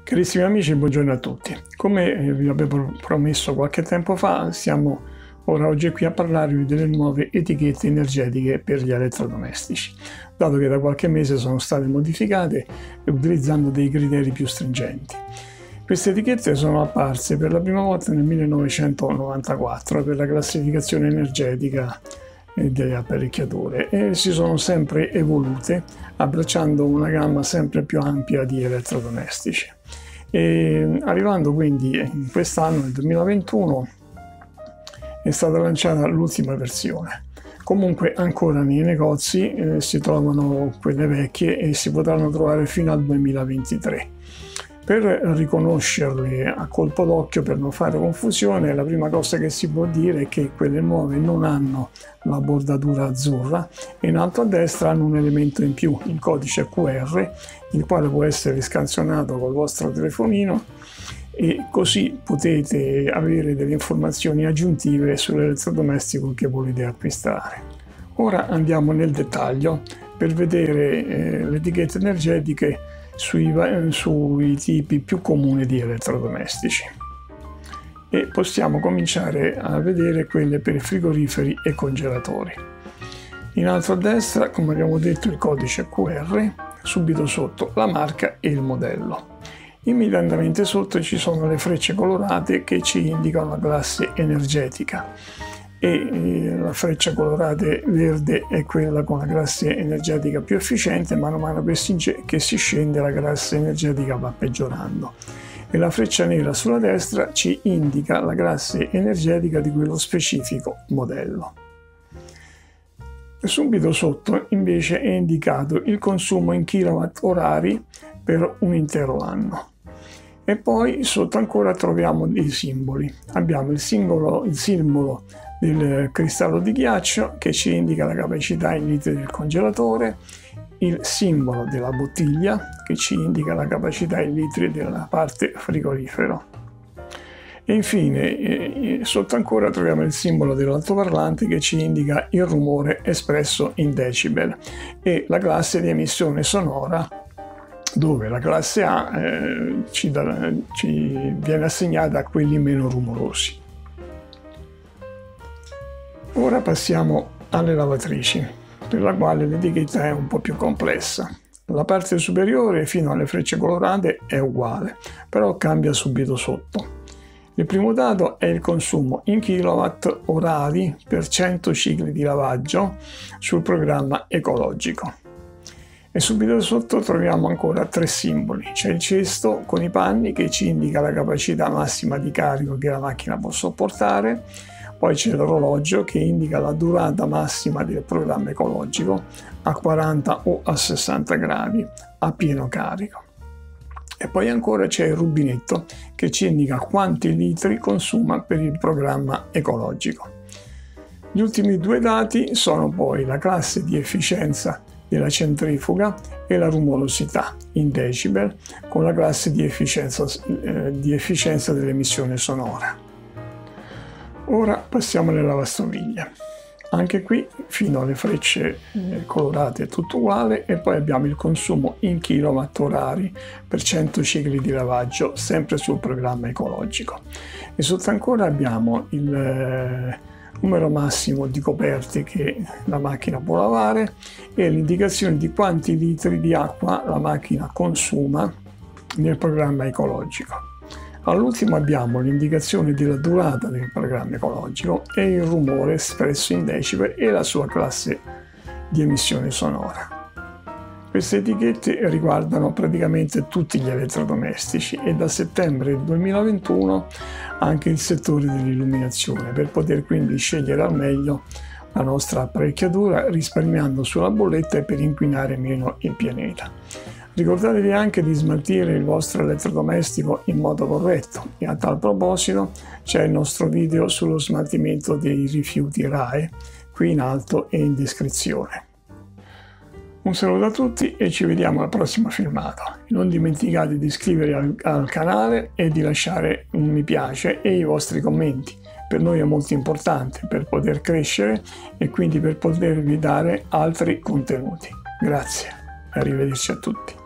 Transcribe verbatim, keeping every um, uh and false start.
Carissimi amici, buongiorno a tutti. Come vi avevo promesso qualche tempo fa, siamo ora oggi qui a parlarvi delle nuove etichette energetiche per gli elettrodomestici, dato che da qualche mese sono state modificate utilizzando dei criteri più stringenti. Queste etichette sono apparse per la prima volta nel millenovecentonovantaquattro per la classificazione energetica delle apparecchiature e si sono sempre evolute, abbracciando una gamma sempre più ampia di elettrodomestici. E arrivando quindi in quest'anno, nel duemilaventuno, è stata lanciata l'ultima versione. Comunque ancora nei negozi eh, si trovano quelle vecchie e si potranno trovare fino al duemilaventitré. Per riconoscerle a colpo d'occhio, per non fare confusione, la prima cosa che si può dire è che quelle nuove non hanno la bordatura azzurra e in alto a destra hanno un elemento in più, il codice Q R, il quale può essere scansionato col vostro telefonino e così potete avere delle informazioni aggiuntive sull'elettrodomestico che volete acquistare. Ora andiamo nel dettaglio per vedere eh, le etichette energetiche Sui, sui tipi più comuni di elettrodomestici e possiamo cominciare a vedere quelle per frigoriferi e congelatori. In alto a destra, come abbiamo detto, il codice Q R, subito sotto la marca e il modello. Immediatamente sotto ci sono le frecce colorate che ci indicano la classe energetica e la freccia colorata verde è quella con la classe energetica più efficiente. Man mano che si, che si scende la classe energetica va peggiorando e la freccia nera sulla destra ci indica la classe energetica di quello specifico modello. Subito sotto invece è indicato il consumo in kilowatt orari per un intero anno. E poi sotto ancora troviamo dei simboli. Abbiamo il, singolo, il simbolo del cristallo di ghiaccio che ci indica la capacità in litri del congelatore, il simbolo della bottiglia che ci indica la capacità in litri della parte frigorifero. E infine eh, sotto ancora troviamo il simbolo dell'altoparlante che ci indica il rumore espresso in decibel e la classe di emissione sonora, dove la classe A eh, ci, da, ci viene assegnata a quelli meno rumorosi. Ora passiamo alle lavatrici, per la quale l'etichetta è un po' più complessa. La parte superiore fino alle frecce colorate è uguale, però cambia subito sotto. Il primo dato è il consumo in kilowatt orari per cento cicli di lavaggio sul programma ecologico. E subito sotto troviamo ancora tre simboli. C'è il cesto con i panni che ci indica la capacità massima di carico che la macchina può sopportare. Poi c'è l'orologio che indica la durata massima del programma ecologico a quaranta o a sessanta gradi a pieno carico. E poi ancora c'è il rubinetto che ci indica quanti litri consuma per il programma ecologico. Gli ultimi due dati sono poi la classe di efficienza della centrifuga e la rumorosità in decibel con la classe di efficienza, eh, di efficienza dell'emissione sonora. Ora passiamo alle lavastoviglie. Anche qui fino alle frecce eh, colorate è tutto uguale e poi abbiamo il consumo in kilowatt orari per cento cicli di lavaggio sempre sul programma ecologico. E sotto ancora abbiamo il eh, numero massimo di coperte che la macchina può lavare e l'indicazione di quanti litri di acqua la macchina consuma nel programma ecologico. All'ultimo abbiamo l'indicazione della durata del programma ecologico e il rumore espresso in decibel e la sua classe di emissione sonora. Queste etichette riguardano praticamente tutti gli elettrodomestici e da settembre duemilaventuno anche il settore dell'illuminazione, per poter quindi scegliere al meglio la nostra apparecchiatura risparmiando sulla bolletta e per inquinare meno il pianeta. Ricordatevi anche di smaltire il vostro elettrodomestico in modo corretto e a tal proposito c'è il nostro video sullo smaltimento dei rifiuti R A E qui in alto e in descrizione. Un saluto a tutti e ci vediamo al prossimo filmato. Non dimenticate di iscrivervi al, al canale e di lasciare un mi piace e i vostri commenti. Per noi è molto importante per poter crescere e quindi per potervi dare altri contenuti. Grazie, arrivederci a tutti.